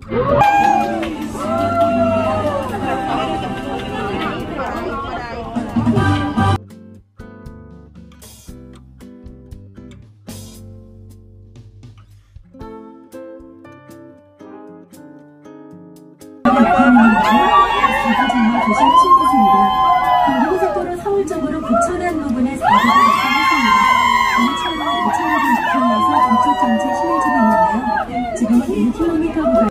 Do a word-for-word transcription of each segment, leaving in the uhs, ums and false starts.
정말 조심하실 것입니다. 경부고속도로 서울 쪽으로 부천항 부분에 사고가 발생했습니다. 이 차로는 이천 이백육십에서 북쪽 정체 심해지고 있는데요. 지금은 일 킬로미터 구간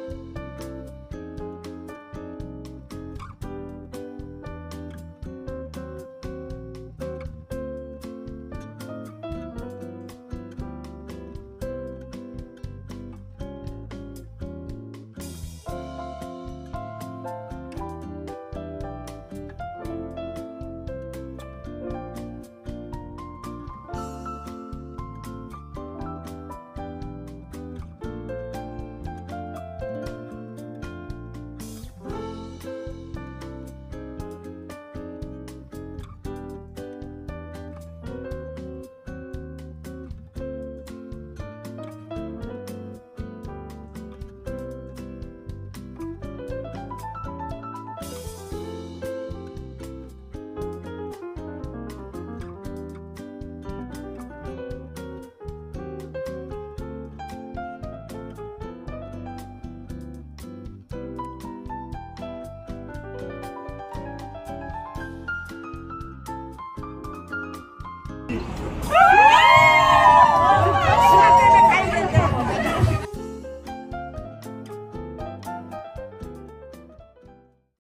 아!